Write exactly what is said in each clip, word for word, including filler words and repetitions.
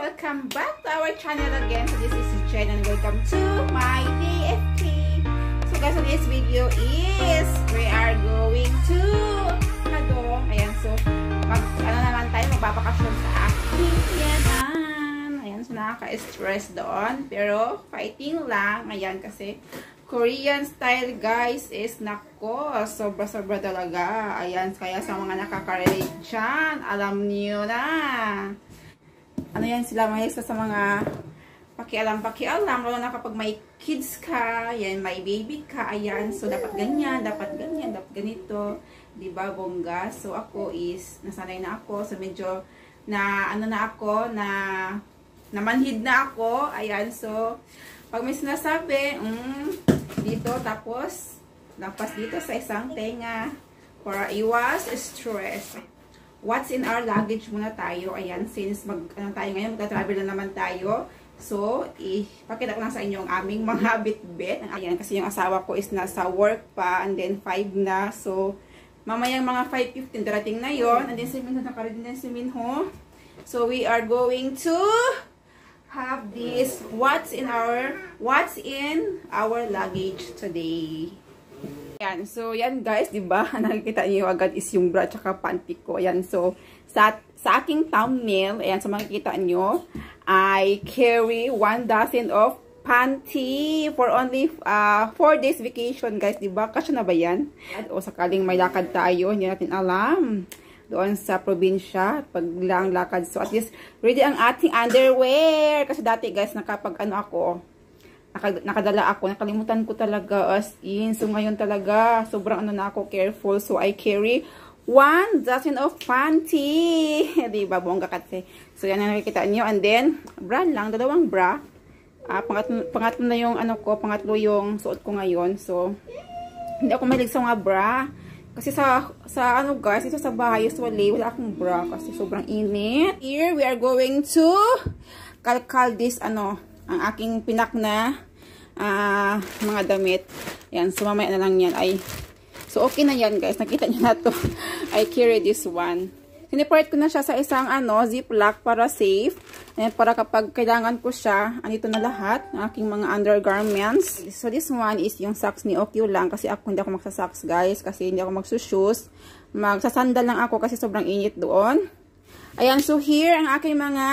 welcome back to our channel again. So this is Jen and welcome to my D F K. So guys, so this video is we are going to Hadong. Ayan, so mag, ano naman tayo, magbabakasyon sa aking yanan. Ayan, so nakaka-stress doon. Pero fighting lang. Ayan, kasi Korean style guys is nako, sobra-sobra talaga. Ayan, kaya sa mga nakaka-relate dyan, alam niyo na. Ano yan sila, may sa mga pakialam-pakialam, lalo na kapag may kids ka, yan, may baby ka, ayan, so dapat ganyan, dapat ganyan, dapat ganito, diba, bongga? So ako is, nasanay na ako, so medyo, na, ano na ako, na, namanhid na ako, ayan, so, pag may sinasabi, mm, dito, tapos, lampas dito sa isang tenga, para iwas stress. What's in our luggage muna tayo. Ayan, since mag, ano tayo ngayon, magta-travel na naman tayo. So, ipakita ko lang sa inyo ang aming mga bit-bit. Ayan, kasi yung asawa ko is nasa work pa, and then five na. So, mamayang mga five fifteen, darating na yon. And then si Minho, nakaready din si Minho. So, we are going to have this, what's in our, what's in our luggage today. Ayan, so yan guys, diba? Nakikita niyo agad is yung bra tsaka panty ko. Ayan, so sa, sa aking thumbnail, ayan, so makikita niyo, I carry one dozen of panty for only uh, four days vacation guys, diba? Kasya na ba yan? O sakaling may lakad tayo, hindi natin alam. Doon sa probinsya, pag lang lakad. So at least, ready ang ating underwear. Kasi dati guys, nakapag ano ako, nakadala ako, nakalimutan ko talaga as in. So ngayon talaga, sobrang ano na ako, careful. So I carry one dozen of panty. Diba, bongga kasi. So yan ang nakikita nyo. And then, bra lang, dalawang bra. Uh, pangatlo, pangatlo na yung ano ko, pangatlo yung suot ko ngayon. So, hindi ako mahilig sa mga bra. Kasi sa, sa ano guys, ito sa bahay, usually, wala akong bra kasi sobrang init. Here, we are going to kalkal this, ano, ang aking pinak na uh, mga damit. Yan, so mamaya na lang yan. Ay, so okay na yan guys, nakita niyo na to. I carry this one. Sinipart ko na siya sa isang ano, ziplock para safe. Ayan, para kapag kailangan ko siya, andito na lahat ng aking mga undergarments. So this one is yung socks ni Okyo lang kasi ako hindi ako magsasocks guys kasi hindi ako magsushoes. Magsasandal lang ako kasi sobrang init doon. Ayan, so here ang aking mga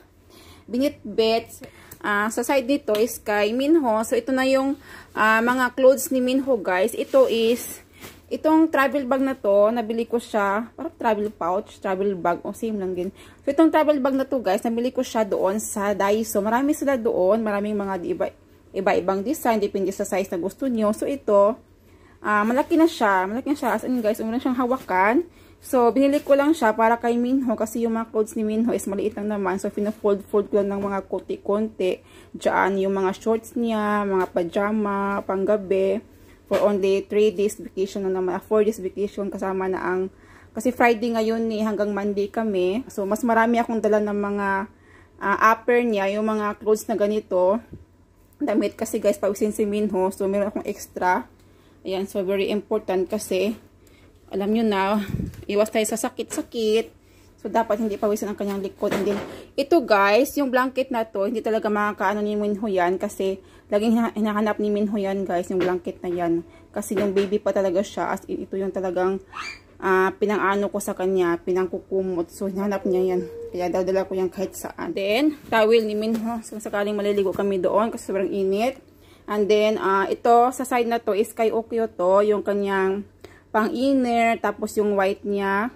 binit-bits. Uh, sa side nito is kay Minho. So ito na yung uh, mga clothes ni Minho guys. Ito is itong travel bag na to, nabili ko siya, parang travel pouch, travel bag, o oh, same lang din. So, itong travel bag na to guys, nabili ko siya doon sa Daiso. Marami sila doon, maraming mga iba-ibang design, depende sa size na gusto nyo. So, ito, uh, malaki na siya, malaki na siya, as in guys, umulan siyang hawakan. So, binili ko lang siya para kay Minho, kasi yung mga clothes ni Minho is maliit lang naman. So, pina-fold-fold ko lang ng mga konti-konti. Diyan, yung mga shorts niya, mga pajama, panggabi. For only three days vacation na naman, four days vacation kasama na ang, kasi Friday ngayon ni, hanggang Monday kami. So, mas marami akong dala ng mga uh, upper niya, yung mga clothes na ganito. Damit kasi guys, pawisin si Minho. So, meron akong extra. Ayan, so very important kasi, alam nyo na, iwas tayo sa sakit-sakit. So, dapat hindi pawisin ang kanyang likod. And then, ito guys, yung blanket na to, hindi talaga makakaano ni Minho yan kasi laging hinahanap ni Minho yan guys, yung blanket na yan. Kasi yung baby pa talaga siya, as in, ito yung talagang uh, pinang-ano ko sa kanya, pinang-kukumot. So, hinahanap niya yan. Kaya dadala ko yan kahit saan. Then, towel ni Minho. So, sakaling maliligo kami doon kasi sobrang init. And then, uh, ito, sa side na to is kay Okyo to, yung kanyang pang-inner, tapos yung white niya,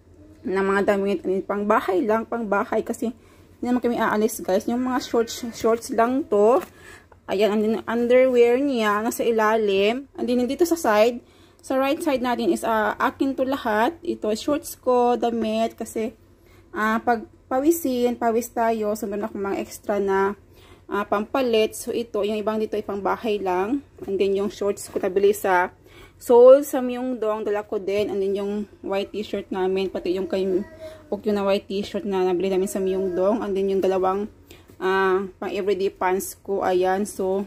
na mga damit, pang bahay lang, pang bahay kasi hindi naman kami aalis guys. Yung mga shorts, shorts lang to. Ayan, and then underwear niya, nasa ilalim. And then dito sa side, sa right side natin is uh, akin to lahat. Ito, shorts ko, damit, kasi uh, pag pawisin, pawis tayo, so meron akong mga extra na uh, pampalit. So ito, yung ibang dito ay pang bahay lang. And then yung shorts ko nabili sa Seoul sa Myeongdong, dala ko din. And then yung white t-shirt namin, pati yung kay Okyo na white t-shirt na nabili namin sa Myeongdong. And then yung dalawang uh, pang everyday pants ko, ayan. So,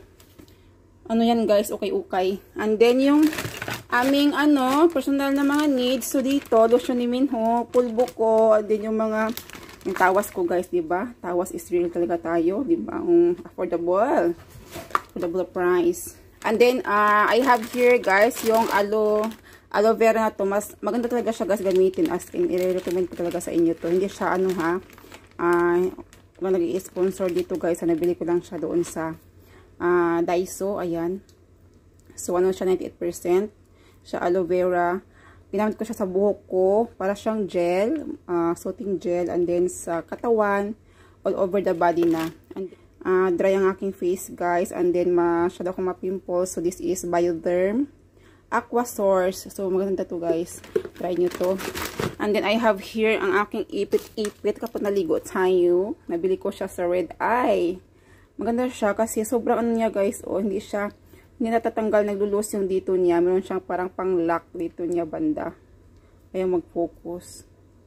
ano yan guys, okay-okay. And then yung aming ano, personal na mga needs. So dito, lotion ni Minho, pulbo ko, and then yung mga Yung tawas ko guys, diba? Tawas is real talaga tayo, diba? Um, affordable. Affordable price. And then, uh, I have here guys, yung aloe, aloe vera na to. Mas, maganda talaga siya guys gamitin. As in, i-recommend ko talaga sa inyo to. Hindi siya ano ha. Uh, kung nag-i-sponsor dito guys, nabili ko lang siya doon sa uh, Daiso. Ayan. So, ano siya, ninety-eight percent. Siya aloe vera. Ginamit ko siya sa buhok ko. Para siyang gel. Uh, soothing gel. And then sa katawan. All over the body na. And, uh, dry ang aking face guys. And then masyado akong ma-pimples. So this is Bioderm Aqua Source. So maganda to guys. Try nyo to. And then I have here ang aking ipit-ipit kapag naligo tayo. Nabili ko siya sa Red Eye. Maganda siya kasi sobrang ano niya guys. O hindi siya hindi natatanggal, naglulus yung dito niya. Meron siyang parang pang-lock dito niya banda. Ayaw mag-focus.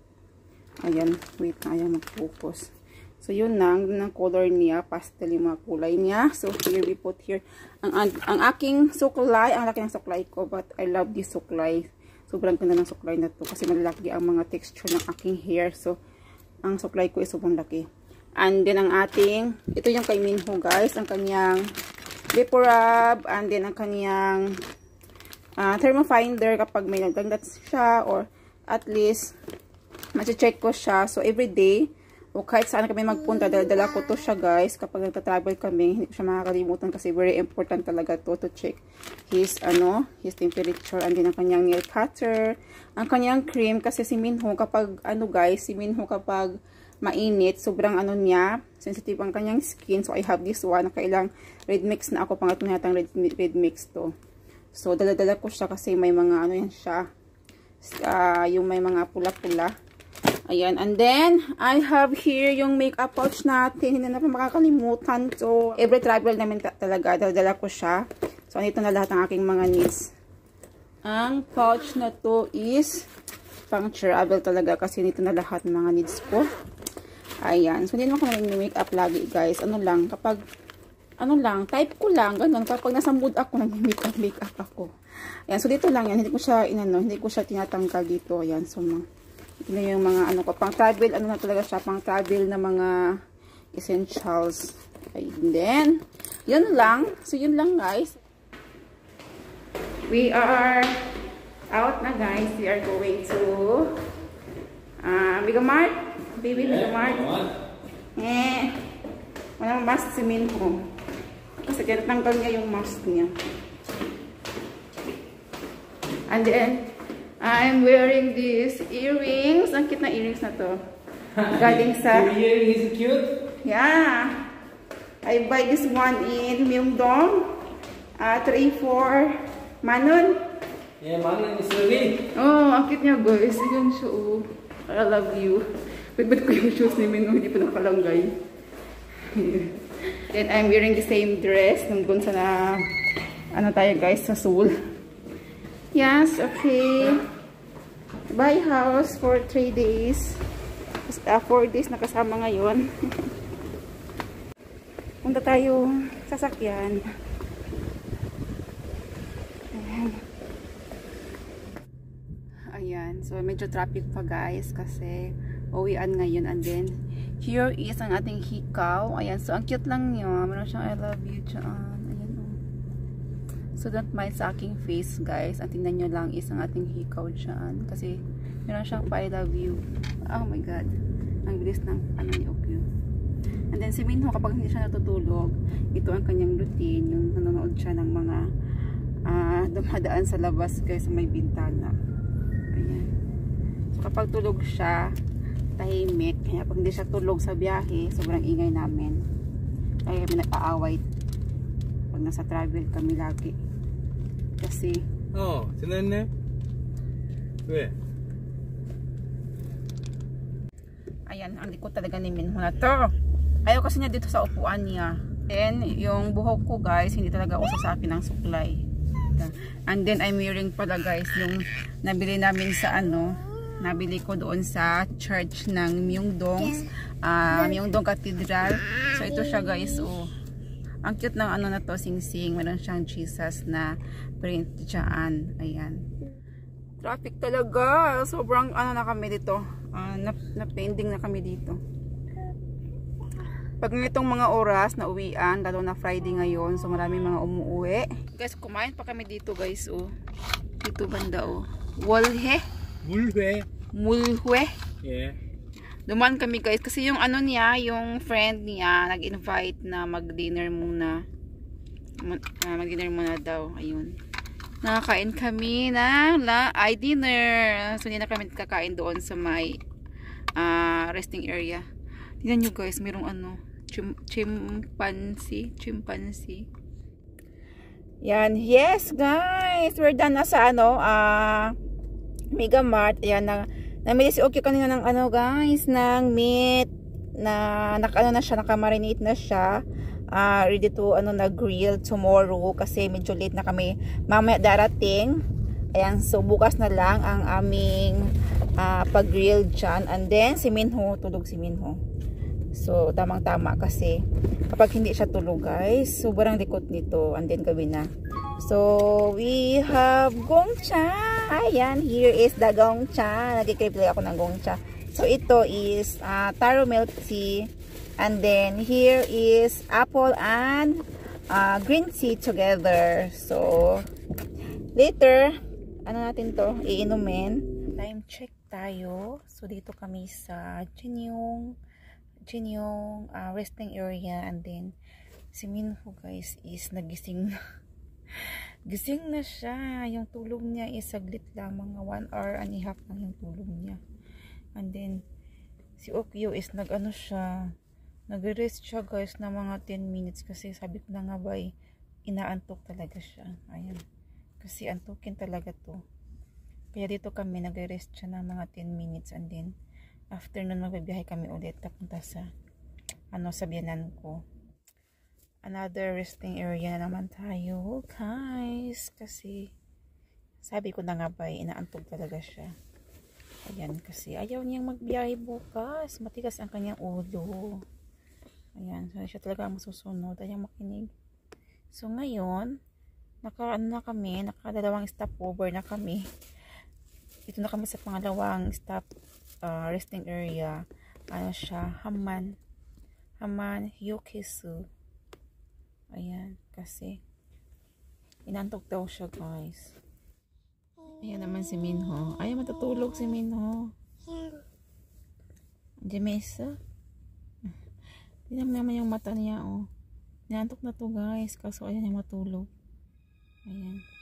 Ayan, wait na, ayaw mag-focus. So, yun na, ang color niya, pastel yung mga kulay niya. So, here we put here. Ang, ang, ang aking suklay, ang laki ng suklay ko, but I love this suklay. Sobrang ganda ng suklay na to kasi malaki ang mga texture ng aking hair. So, ang suklay ko is sobrang laki. And then, ang ating, ito yung kay Minho guys, ang kanyang Vaporub, and then ang kaniyang uh, thermofinder kapag may nagdagdat siya or at least ma-check ko siya. So everyday o kahit saan kami magpunta, dala-dala ko to siya guys kapag nagta-travel kami. Hindi ko siya makakalimutan kasi very important talaga to to check his ano his temperature. And then ang kanyang nail cutter, ang kanyang cream kasi si Minho kapag ano guys, si Minho kapag mainit, sobrang ano niya, sensitive ang kanyang skin. So I have this one, nakailang red mix na ako, pangatong natang red, red mix to. So dala-dala ko siya kasi may mga ano yan siya, uh, yung may mga pula-pula. Ayan, and then I have here yung makeup pouch natin, hindi na pa makakalimutan. So every travel namin ta talaga, dala-dala ko siya. So andito na lahat ng aking mga needs. Ang pouch na to is pang travel talaga kasi nito na lahat ng mga needs ko. Ayan. So, hindi naman ako nag-makeup lagi, guys. Ano lang, kapag, ano lang, type ko lang, ganun. Kapag nasa mood ako, nag-makeup, makeup ako. Ayan. So, dito lang yan. Hindi ko siya, inano, hindi ko siya tinatanggal dito. Ayan. So, ito na yung mga, ano ko, pang travel, ano na talaga siya, pang travel na mga essentials. And then, yun lang. So, yun lang, guys. We are out na, guys. We are going to uh, Megamart. Baby, Megamart. Eh, walang mask si Minho. Kasi tinatanggal niya yung mask niya. And then, I'm wearing these earrings. Ang cute na earrings na to. Galing sa... Your earring is cute? Yeah. I buy this one in Myeongdong. Uh, three four Manon. Yeah, Manon is really. Oh, ang cute niya guys. Yan siya oh. I love you. Ba't ko yung shoes ni Minho, hindi pa nakalanggay. Then I'm wearing the same dress nung dun sa na, ano tayo guys, sa Seoul. Yes, okay. Bye house for three days. Uh, four days nakasama ngayon. Punta tayo sasakyan. Ayan. Ayan. So medyo traffic pa guys kasi uwian ngayon. And then here is ang ating hikaw. Ayan. So ang cute lang niya. Meron siyang I love you dyan. Ayan o. Oh. So don't mind sa aking face guys. Ang tingnan nyo lang is ang ating hikaw dyan. Kasi meron siyang I love you. Oh my god. Ang bilis ng ano ni Okyu. And then si Minho kapag hindi siya natutulog, ito ang kanyang routine. Yung nanonood siya ng mga uh, dumadaan sa labas guys sa may bintana. Ayan. So kapag tulog siya, tahimik. Kaya pag hindi siya tulog sa biyahe, sobrang ingay namin. Kaya kami nag-aaway pag nasa travel kami lagi. Kasi oh, sinane? We. Ayan, ang likod talaga ni Minho na to. Ayaw kasi niya dito sa upuan niya. Then, yung buhok ko guys, hindi talaga uso sa akin ng suklay. And then, I'm wearing pala guys, yung nabili namin sa ano, nabili ko doon sa church ng Myeongdong, uh, Myeongdong Cathedral. So ito siya guys, oh. Ang cute ng ano na to, sing-sing. Meron siyang Jesus na print dyan. Ayan. Traffic talaga. Sobrang ano na kami dito. Uh, na, na pending na kami dito. Pag nitong mga oras na uwian, lalo na Friday ngayon, so maraming mga umuwi. Guys, kumain pa kami dito guys, oh. Dito banda, oh. Walhe. Mulwe. Mulhwe. Yeah. Duman kami guys, kasi yung ano niya, yung friend niya, nag-invite na mag-dinner muna. Uh, mag-dinner muna daw, ayun. Nakakain kami ng la ay dinner. So, hindi na kami kakain doon sa may uh, resting area. Tingnan nyo guys, mayroong ano, chim chimpanzee, chimpanzee. Yan, yes guys, we're done na sa ano, ah, uh, Mega Mart. Ayan, na, namili si Okyo kanina ng ano guys, ng meat, na, naka, ano na siya, nakamarinate na siya. Uh, ready to, ano, na grill tomorrow, kasi medyo late na kami. Mamaya darating. Ayan, so bukas na lang ang aming uh, pag-grill dyan. And then, si Minho, tulog si Minho. So, tamang-tama kasi kapag hindi siya tulog guys, sobrang likot nito. And then, gabi na. So, we have gongcha. Ayan, here is the gongcha. Nag-crave ako ng gongcha. So, ito is uh, taro milk tea. And then, here is apple and uh, green tea together. So, later, ano natin to? Iinumin. Time check tayo. So, dito kami sa Jinyong Jinyong uh, resting area. And then, si Minho guys is nagising na. Gising na siya. Yung tulog niya is saglit lang. Mga one hour and a half lang yung tulog niya. And then, si Okyo is nag-ano siya. Nag-rest siya guys na mga ten minutes. Kasi sabi ko na nga ba eh, inaantok talaga siya. Ayan. Kasi antukin talaga to. Kaya dito kami nag-rest siya ng mga ten minutes. And then, after nun magbibiyahe kami ulit papunta sa ano, sa biyanan ko. Another resting area na naman tayo guys, kasi sabi ko na nga ba inaantog talaga siya. Ayan, kasi ayaw niyang magbiyahe bukas, matigas ang kanyang ulo. Ayan, so siya talaga ang masusunod, ayaw makinig. So ngayon naka ano na kami, nakadalawang stopover na kami. Dito na kami sa pangalawang stop uh, resting area. Ano siya, Haman Haman Hyokesu. Ayan, kasi inantok daw siya guys. Ayan naman si Minho. Ayaw matutulog si Minho. Jamesa. Tingnan naman yung mata niya, oh. Inantok na to guys, kaso ayaw niya matulog. Ayan.